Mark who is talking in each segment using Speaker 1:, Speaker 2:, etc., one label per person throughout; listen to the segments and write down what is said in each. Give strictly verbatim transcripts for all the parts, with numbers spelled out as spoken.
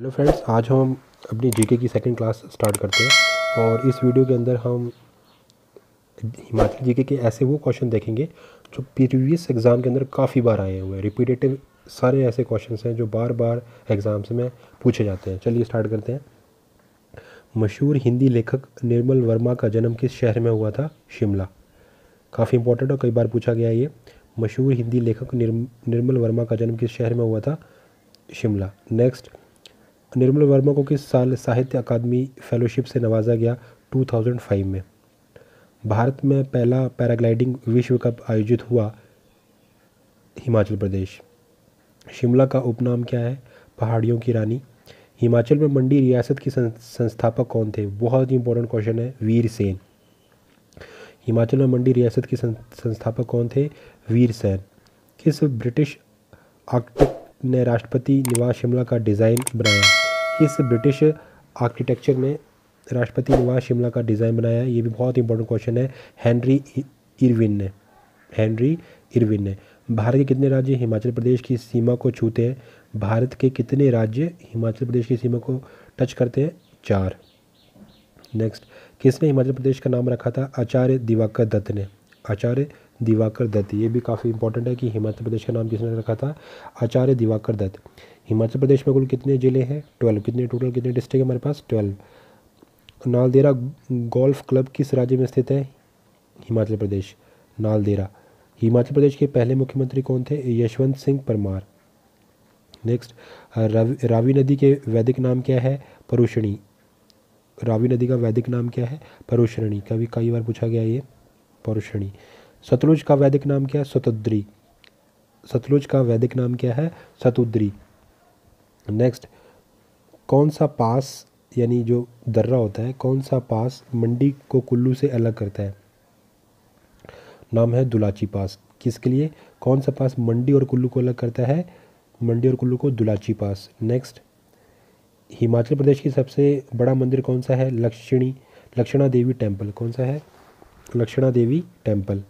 Speaker 1: Hello friends, आज हम अपनी जीके की सेकंड क्लास स्टार्ट करते हैं और इस वीडियो के अंदर हम हिमाचल जीके के ऐसे वो क्वेश्चन देखेंगे जो प्रीवियस एग्ज़ाम के अंदर काफ़ी बार आए हुए हैं। रिपीटेटिव सारे ऐसे क्वेश्चंस हैं जो बार बार एग्ज़ाम्स में पूछे जाते हैं। चलिए स्टार्ट करते हैं। मशहूर हिंदी लेखक निर्मल वर्मा का जन्म किस शहर में हुआ था? शिमला। काफ़ी इंपॉर्टेंट और कई बार पूछा गया है ये। मशहूर हिंदी लेखक निर्मल वर्मा का जन्म किस शहर में हुआ था? शिमला। नेक्स्ट, निर्मल वर्मा को किस साल साहित्य अकादमी फेलोशिप से नवाजा गया? दो हज़ार पाँच में। भारत में पहला पैराग्लाइडिंग विश्व कप आयोजित हुआ? हिमाचल प्रदेश। शिमला का उपनाम क्या है? पहाड़ियों की रानी। हिमाचल में मंडी रियासत की संस्थापक कौन थे? बहुत ही इंपॉर्टेंट क्वेश्चन है, वीर सेन। हिमाचल में मंडी रियासत की संस्थापक कौन थे? वीर सेन। किस ब्रिटिश आर्किटेक्ट ने राष्ट्रपति निवास शिमला का डिज़ाइन बनाया? किस ब्रिटिश आर्किटेक्चर ने राष्ट्रपति निवास शिमला का डिज़ाइन बनाया? ये भी बहुत इंपॉर्टेंट क्वेश्चन है, हेनरी इरविन ने। हेनरी इरविन ने। भारत के कितने राज्य हिमाचल प्रदेश की सीमा को छूते हैं? भारत के कितने राज्य हिमाचल प्रदेश की सीमा को टच करते हैं? चार। नेक्स्ट, किसने हिमाचल प्रदेश का नाम रखा था? आचार्य दिवाकर दत्त ने। आचार्य दिवाकर दत्त। ये भी काफ़ी इंपॉर्टेंट है कि हिमाचल प्रदेश का नाम किसने रखा था? आचार्य दिवाकर दत्त। हिमाचल प्रदेश में कुल कितने ज़िले हैं? ट्वेल्व। कितने टोटल कितने डिस्ट्रिक्ट है हमारे पास? ट्वेल्व। नालदेहरा गोल्फ क्लब किस राज्य में स्थित है? हिमाचल प्रदेश। नालदेहरा। हिमाचल प्रदेश के पहले मुख्यमंत्री कौन थे? यशवंत सिंह परमार। नेक्स्ट, रावी, रावी नदी के वैदिक नाम क्या है? परुषणी। रावी नदी का वैदिक नाम क्या है? परुषणी। कभी कई बार पूछा गया ये, परुषणी। सतलुज का वैदिक नाम क्या है? सतुद्री। सतलुज का वैदिक नाम क्या है? सतुद्री। नेक्स्ट, कौन सा पास यानी जो दर्रा होता है, कौन सा पास मंडी को कुल्लू से अलग करता है? नाम है दुलाची पास। किसके लिए? कौन सा पास मंडी और कुल्लू को अलग करता है? मंडी और कुल्लू को दुलाची पास। नेक्स्ट, हिमाचल प्रदेश की सबसे बड़ा मंदिर कौन सा है? लक्षणी लक्षणा देवी टेम्पल। कौन सा है? लक्षणा देवी टेम्पल।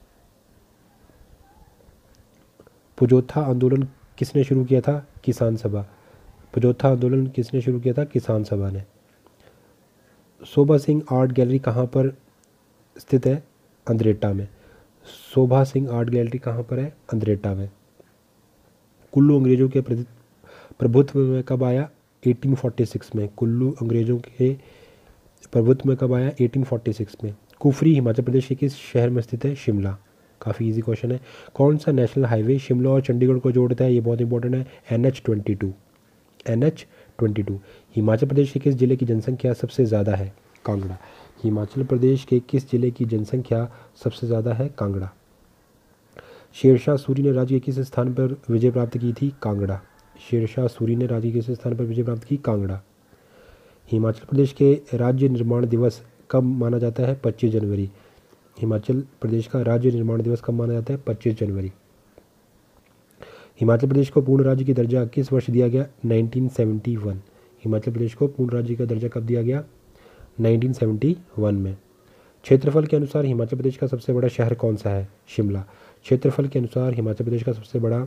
Speaker 1: पुजोथा आंदोलन किसने शुरू किया था? किसान सभा। पुजोथा आंदोलन किसने शुरू किया था? किसान सभा ने। शोभा सिंह आर्ट गैलरी कहाँ पर स्थित है? अंद्रेटा में। शोभा सिंह आर्ट गैलरी कहाँ पर है? अंद्रेटा में। कुल्लू अंग्रेजों के प्रभुत्व में कब आया? अठारह सौ छियालीस में। कुल्लू अंग्रेजों के प्रभुत्व में कब आया? अठारह सौ छियालीस में। कुफरी हिमाचल प्रदेश के किस शहर में स्थित है? शिमला। काफ़ी इजी क्वेश्चन है। कौन सा नेशनल हाईवे शिमला और चंडीगढ़ को जोड़ता है? ये बहुत इंपॉर्टेंट है, N H twenty two. N H twenty two. Himachal Pradesh के किस जिले की जनसंख्या सबसे ज़्यादा है? कांगड़ा। हिमाचल प्रदेश के किस जिले की जनसंख्या सबसे ज़्यादा है? कांगड़ा। शेरशाह सूरी ने राज्य के किस स्थान पर विजय प्राप्त की थी? कांगड़ा। शेरशाह सूरी ने राज्य के किस स्थान पर विजय प्राप्त की? कांगड़ा। हिमाचल प्रदेश के राज्य निर्माण दिवस कब माना जाता है? पच्चीस जनवरी। हिमाचल प्रदेश का राज्य निर्माण दिवस कब माना जाता है? पच्चीस जनवरी। हिमाचल प्रदेश को पूर्ण राज्य की दर्जा किस वर्ष दिया गया? उन्नीस सौ इकहत्तर। हिमाचल प्रदेश को पूर्ण राज्य का दर्जा कब दिया गया? उन्नीस सौ इकहत्तर में। क्षेत्रफल के अनुसार हिमाचल प्रदेश का सबसे बड़ा शहर कौन सा है? शिमला। क्षेत्रफल के अनुसार हिमाचल प्रदेश का सबसे बड़ा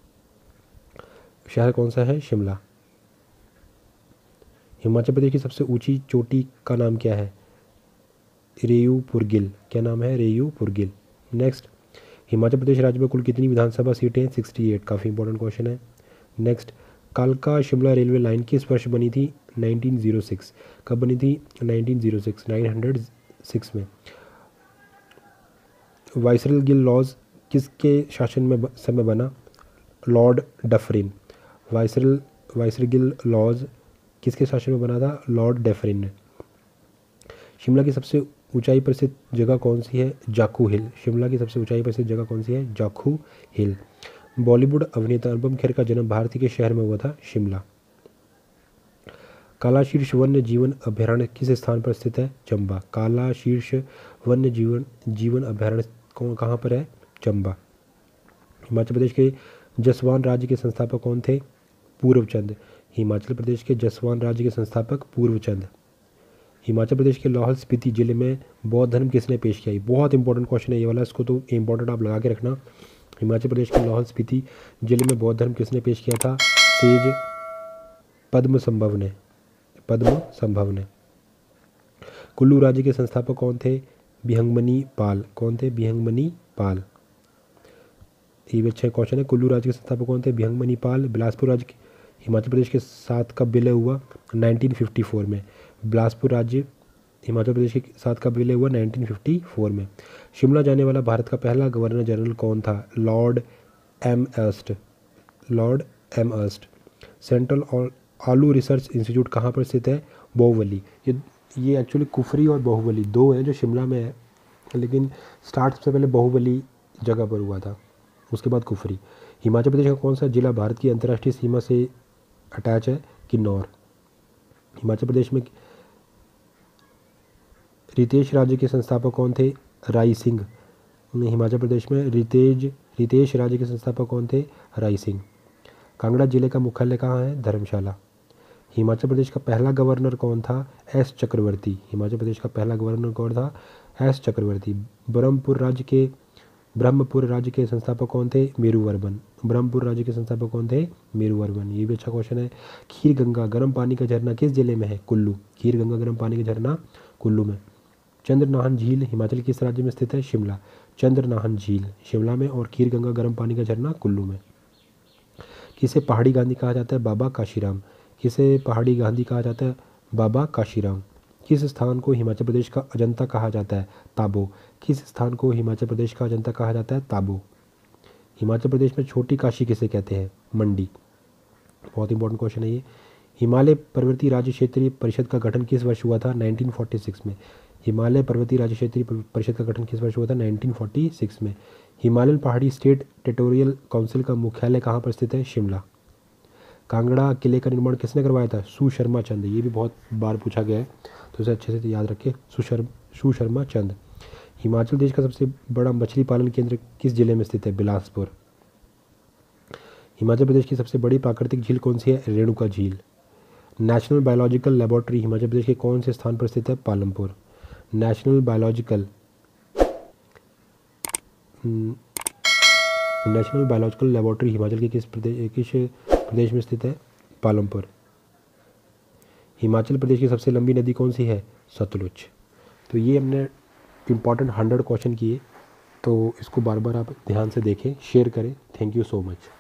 Speaker 1: शहर कौन सा है? शिमला। हिमाचल प्रदेश की सबसे ऊंची चोटी का नाम क्या है? रेयू पुरगिल। क्या नाम है? रेयू पुरगिल। नेक्स्ट, हिमाचल प्रदेश राज्य में कुल कितनी विधानसभा सीटें हैं? अड़सठ। काफ़ी इंपॉर्टेंट क्वेश्चन है। नेक्स्ट, कालका शिमला रेलवे लाइन किस वर्ष बनी थी? उन्नीस सौ छह। कब बनी थी? उन्नीस सौ छह। नौ सौ छह में। वाइसरल गिल लॉज किसके शासन में समय बना? Lord Dufferin. Viceregal viceregal lodge किसके शासन में बना था? लॉर्ड डफरिन ने। शिमला की सबसे ऊंचाई पर स्थित जगह कौन सी है? जाखू हिल। शिमला की सबसे ऊंचाई पर स्थित जगह कौन सी है? जाखू हिल। बॉलीवुड अभिनेता अनुपम खेर का जन्म भारतीय के शहर में हुआ था? शिमला। काला शीर्ष वन्य जीवन अभयारण्य किस स्थान पर स्थित है? चंबा। काला शीर्ष वन्य जीवन जीवन अभयारण्य कौन कहाँ पर है? चंबा। हिमाचल प्रदेश के जसवान राज्य के संस्थापक कौन थे? पूर्वचंद। हिमाचल प्रदेश के जसवान राज्य के संस्थापक पूर्वचंद। हिमाचल प्रदेश के लाहौल स्पीति जिले में बौद्ध धर्म किसने पेश किया? बहुत इंपॉर्टेंट क्वेश्चन है ये वाला, इसको तो इंपॉर्टेंट आप लगा के रखना। हिमाचल प्रदेश के लाहौल स्पीति जिले में बौद्ध धर्म किसने पेश किया था? सेज पद्म संभव ने, पद्म संभव ने। कुल्लू राज्य के संस्थापक कौन थे? बिहंगमनी पाल। कौन थे? बिहंगमनी पाल। ये भी अच्छा क्वेश्चन है। कुल्लू राज्य के संस्थापक कौन थे? बिहंगमनी पाल। बिलासपुर राज्य हिमाचल प्रदेश के साथ कब विलय हुआ? नाइनटीन फिफ्टी फोर में। बिलासपुर राज्य हिमाचल प्रदेश के साथ कब विलय हुआ? नाइनटीन फिफ्टी फोर में। शिमला जाने वाला भारत का पहला गवर्नर जनरल कौन था? Lord Amherst. Lord Amherst. Central आलू रिसर्च इंस्टीट्यूट कहाँ पर स्थित है? बाहुबली। ये ये एक्चुअली कुफरी और बाहुबली दो हैं जो शिमला में है, लेकिन स्टार्ट सबसे पहले बाहुबली जगह पर हुआ था, उसके बाद कुफरी। हिमाचल प्रदेश का कौन सा जिला भारत की अंतर्राष्ट्रीय सीमा से अटैच है? किन्नौर। हिमाचल प्रदेश में रितेश राज्य के संस्थापक कौन थे? राई सिंह। हिमाचल प्रदेश में रितेज रितेश राज्य के संस्थापक कौन थे? राई सिंह। कांगड़ा जिले का मुख्यालय कहाँ है? धर्मशाला। हिमाचल प्रदेश का पहला गवर्नर कौन था? एस चक्रवर्ती। हिमाचल प्रदेश का पहला गवर्नर कौन था? एस चक्रवर्ती। ब्रह्मपुर राज्य के ब्रह्मपुर राज्य के संस्थापक कौन थे? मेरुवर्मन। ब्रह्मपुर राज्य के संस्थापक कौन थे? मेरुवर्मन। ये भी अच्छा क्वेश्चन है। खीर गंगा गर्म पानी का झरना किस जिले में है? कुल्लू। खीर गंगा गर्म पानी का झरना कुल्लू में। चंद्रनाहन झील हिमाचल किस राज्य में स्थित है? शिमला। चंद्रनाहन झील शिमला में और खीर गंगा गर्म पानी का झरना कुल्लू में। किसे पहाड़ी गांधी कहा जाता है? बाबा काशीराम। किसे पहाड़ी गांधी कहा जाता है? बाबा काशीराम। किस स्थान को हिमाचल प्रदेश का अजंता कहा जाता है? ताबो। किस स्थान को हिमाचल प्रदेश का अजंता कहा जाता है? ताबो। हिमाचल प्रदेश में छोटी काशी किसे कहते हैं? मंडी। बहुत इंपॉर्टेंट क्वेश्चन है ये। हिमालय पर्वतीय राज्य क्षेत्रीय परिषद का गठन किस वर्ष हुआ था? नाइनटीन फोर्टी सिक्स में। हिमालय पर्वतीय राज्य क्षेत्रीय परिषद का गठन किस वर्ष हुआ था? नाइनटीन फोर्टी सिक्स में। Himalayan Pahari state territorial council का मुख्यालय कहाँ पर स्थित है? शिमला। कांगड़ा किले का निर्माण किसने करवाया था? सुशर्मा चंद। ये भी बहुत बार पूछा गया है, तो इसे अच्छे से याद रखें। सुशर्म सुशर्मा चंद। हिमाचल प्रदेश का सबसे बड़ा मछली पालन केंद्र किस जिले में स्थित है? बिलासपुर। हिमाचल प्रदेश की सबसे बड़ी प्राकृतिक झील कौन सी है? रेणुका झील। National biological laboratory Himachal Pradesh के कौन से स्थान पर स्थित है? Palampur. National biological national biological laboratory Himachal के किस प्रदेश किस प्रदेश में स्थित है? पालमपुर। हिमाचल प्रदेश की सबसे लंबी नदी कौन सी है? सतलुज। तो ये हमने इम्पॉर्टेंट हंड्रेड क्वेश्चन किए, तो इसको बार बार आप ध्यान से देखें, शेयर करें। Thank you so much.